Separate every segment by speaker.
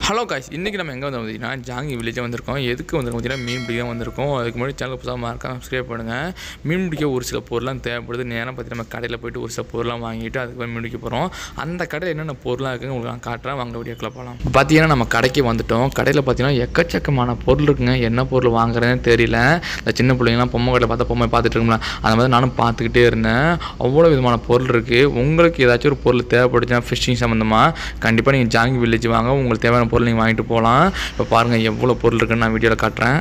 Speaker 1: Hello guys, இன்றைக்கி நம்ம எங்கே வந்து பார்த்தீங்கன்னா ஜாங்கி வில்லேஜ் வந்திருக்கோம். எதுக்கு வந்திருக்கோம் பார்த்தீங்கன்னா மீன் பிடிக்க வந்திருக்கோம். அதுக்கு முன்னாடி சேனல் புதுசாக மறக்காம சப்ஸ்கிரைப் பண்ணுங்கள். மீன் பிடிக்க ஒரு சில பொருள்லாம் தேவைப்படுது. நேரம் பார்த்து நம்ம கடையில் போய்ட்டு ஒரு சில பொருள்லாம் வாங்கிட்டு அதுக்கு மீன் பிடிக்க போகிறோம். அந்த கடையில் என்னென்ன பொருளாக இருக்குன்னு உங்களுக்கு நான் காட்டுறேன். வாங்க வீடியோக்குள்ள போகலாம். பார்த்தீங்கன்னா நம்ம கடைக்கு வந்துவிட்டோம். கடையில் பார்த்தீங்கன்னா எக்கச்சக்கமான பொருள் இருக்குங்க. என்ன பொருள் வாங்குறதுன்னு தெரியல. இந்த சின்ன பிள்ளைங்களாம் பொம்மை கடையில் பார்த்தா பொம்மை பார்த்துட்டு இருக்கோம்ல, அந்த மாதிரி நானும் பார்த்துக்கிட்டே இருந்தேன். அவ்வளோ விதமான பொருள் இருக்குது. உங்களுக்கு ஏதாச்சும் ஒரு பொருள் தேவைப்படுச்சுன்னா ஃபிஷ்ஷிங் சம்மந்தமாக கண்டிப்பாக நீங்கள் ஜாங்கி வில்லேஜ் வாங்க. உங்களுக்கு தேவையான பொருள் நீங்கள் வாங்கிட்டு போகலாம். இப்போ பாருங்கள் எவ்வளோ பொருள் இருக்குன்னு நான் வீடியோவில் காட்டுறேன்.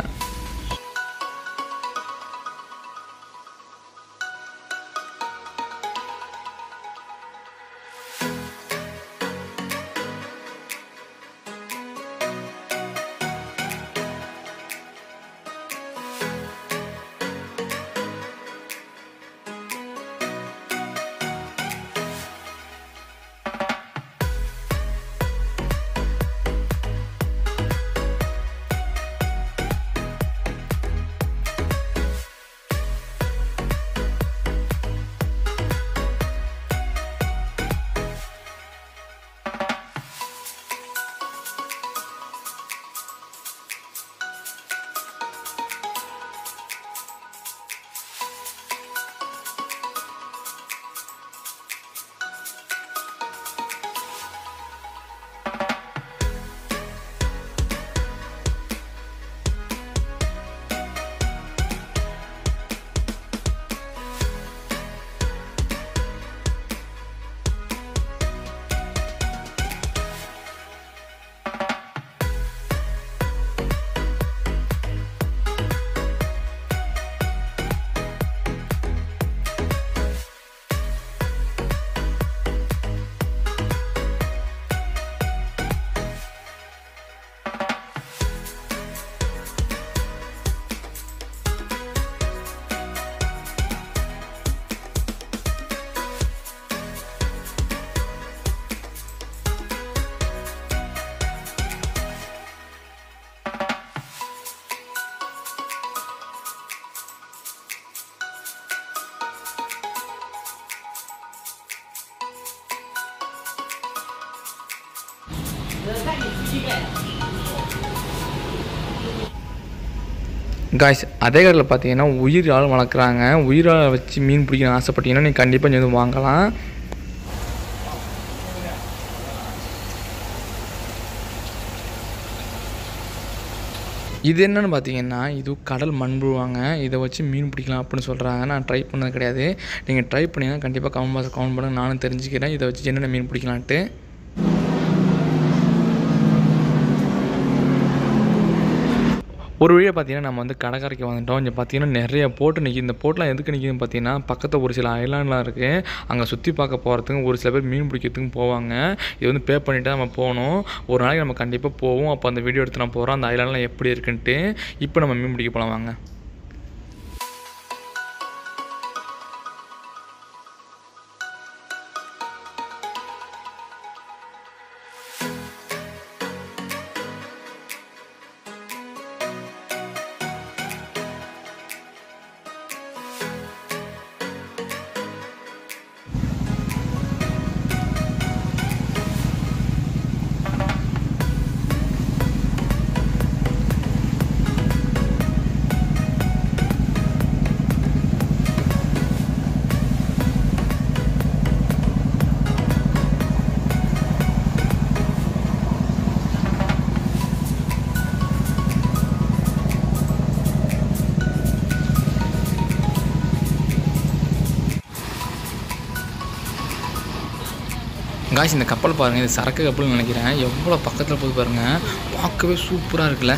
Speaker 1: காய்ஸ், அதே கடையில் பார்த்தீங்கன்னா உயிரால் வளர்க்குறாங்க. உயிரால் வச்சு மீன் பிடிக்கணும்னு ஆசைப்பட்டீங்கன்னா நீங்கள் கண்டிப்பாக இங்கே வந்து வாங்கலாம். இது என்னென்னு பார்த்தீங்கன்னா இது கடல் மண்புழுவாங்க. இதை வச்சு மீன் பிடிக்கலாம் அப்படின்னு சொல்கிறாங்க. நான் ட்ரை பண்ணது கிடையாது. நீங்கள் ட்ரை பண்ணிங்கன்னா கண்டிப்பாக கமெண்ட் பாக்ஸில் கமெண்ட் பண்ணுங்கள். நானும் தெரிஞ்சுக்கிறேன் இதை வச்சு என்னென்ன மீன் பிடிக்கலான்ட்டு. ஒரு வழியாக பார்த்தீங்கன்னா நம்ம வந்து கடற்கரைக்கு வந்துட்டோம். இங்கே பார்த்தீங்கன்னா நிறைய போட்டு நிற்கிது. இந்த போட்டெலாம் எதுக்கு நிற்கிதுன்னு பார்த்தீங்கன்னா பக்கத்தில் ஒரு சில ஐலாண்ட்லாம் இருக்குது. அங்கே சுற்றி பார்க்க போகிறதுக்கு ஒரு சில பேர் மீன் பிடிக்கிறதுக்கும் போவாங்க. இது வந்து பே பண்ணிவிட்டு நம்ம போகணும். ஒரு நாளைக்கு நம்ம கண்டிப்பாக போவோம். அப்போ அந்த வீடியோ எடுத்து நான் போகிறோம் அந்த ஐலாண்ட்லாம் எப்படி இருக்குன்ட்டு. இப்போ நம்ம மீன் பிடிக்க போகலாம் வாங்க. காய்ஸ், இந்த கப்பல் பாருங்கள். இது சரக்கு கப்பல்னு நினைக்கிறேன். எவ்வளோ பக்கத்தில் போய் பாருங்கள். பார்க்கவே சூப்பராக இருக்குல்ல.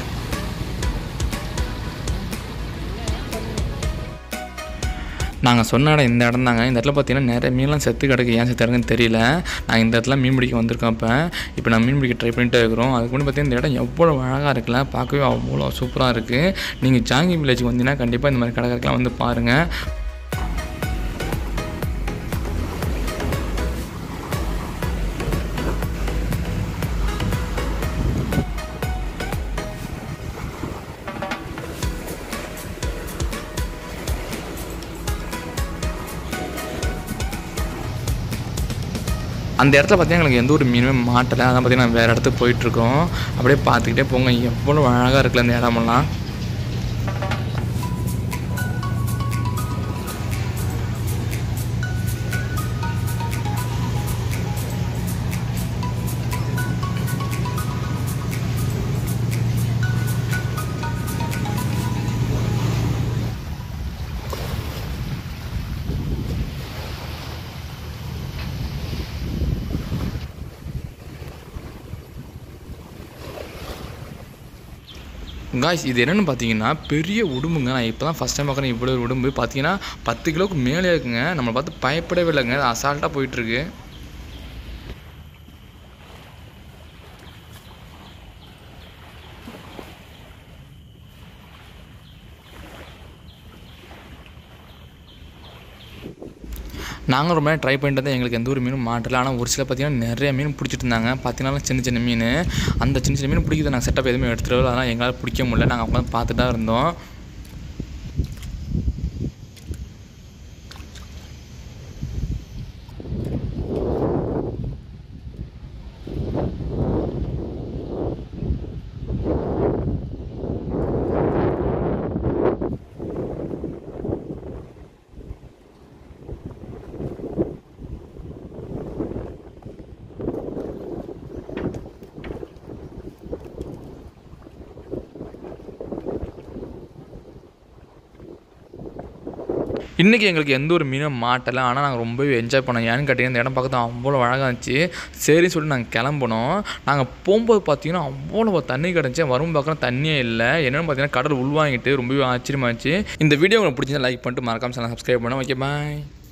Speaker 1: நாங்கள் சொன்ன இடம் இந்த இடம் தாங்க. இந்த இடத்துல பார்த்தீங்கன்னா நிறைய மீன்லாம் செத்து கிடக்கு. ஏன் செத்து கிடக்குன்னு தெரியல. நான் இந்த இடத்துல மீன் பிடிக்க வந்திருக்கோம். இப்போ நான் மீன் பிடிக்க ட்ரை பண்ணிகிட்டே இருக்கிறோம். அதுக்கு முன்னாடி பார்த்தீங்கன்னா இந்த இடம் எவ்வளோ அழகாக இருக்குல்ல. பார்க்கவே அவ்வளோ சூப்பராக இருக்குது. நீங்கள் ஜாங்கி வில்லேஜுக்கு வந்தீங்கன்னா கண்டிப்பாக இந்த மாதிரி கடற்கரைக்கெலாம் வந்து பாருங்கள். அந்த இடத்துல பார்த்தீங்கன்னா எங்களுக்கு எந்த ஒரு மீனுமே மாட்டலை. அதான் பார்த்தீங்கன்னா வேறு இடத்துக்கு போயிட்டுருக்கோம். அப்படியே பார்த்துக்கிட்டே போங்க, எவ்வளோ அழகாக இருக்குல்ல அந்த இடமெல்லாம். காய்ஸ் இது என்னென்னு பார்த்தீங்கன்னா பெரிய உடும்புங்க. நான் இப்போ தான் ஃபஸ்ட் டைம் பார்க்குறேன். இவ்வளோ உடும்பு பார்த்தீங்கன்னா 10 கிலோவுக்கு மேலே இருக்குங்க. நம்மளை பார்த்து பயப்படவே இல்லைங்க, அசால்ட்டாக போயிட்டுருக்கு. நாங்கள் ரொம்ப ட்ரை பண்ணிட்டு தான் எங்களுக்கு எந்த ஒரு மீனும் மாட்டலை. ஆனால் ஒரு சில பார்த்தீங்கன்னா நிறைய மீன் பிடிச்சிட்டு இருந்தாங்க. பார்த்தீங்கன்னா சின்ன சின்ன மீன், அந்த சின்ன சின்ன மீன் பிடிக்கிறது நாங்கள் செட்டப் எதுவுமே எடுத்துகிட்டு வரல. அதனால் எங்களால் பிடிக்க முடியல. நாங்கள் அப்போ பார்த்துட்டு தான் இருந்தோம். இன்றைக்கி எங்களுக்கு எந்த ஒரு மீனும் மாட்டலை. ஆனால் நாங்கள் ரொம்பவே என்ஜாய் பண்ணோம். ஏன்னு கேட்டிங்கன்னா இந்த இடம் பார்க்க அவ்வளோ அழகாக இருந்துச்சு. சரின்னு சொல்லிட்டு நாங்கள் கிளம்புனோம். நாங்கள் போகும்போது பார்த்தீங்கன்னா அவ்வளோ தண்ணி கிடந்துச்சு. வரும் பார்க்குறோம் தண்ணியே இல்லை. என்னென்னு பார்த்தீங்கன்னா கடல் உள்வாங்கிட்டு ரொம்பவே ஆச்சரியமாகிடுச்சு. இந்த வீடியோ உங்களுக்கு பிடிச்சிருந்தா லைக் பண்ணிட்டு மறக்காம சேனல் சப்ஸ்கிரைப் பண்ணோம். ஓகே பாய்.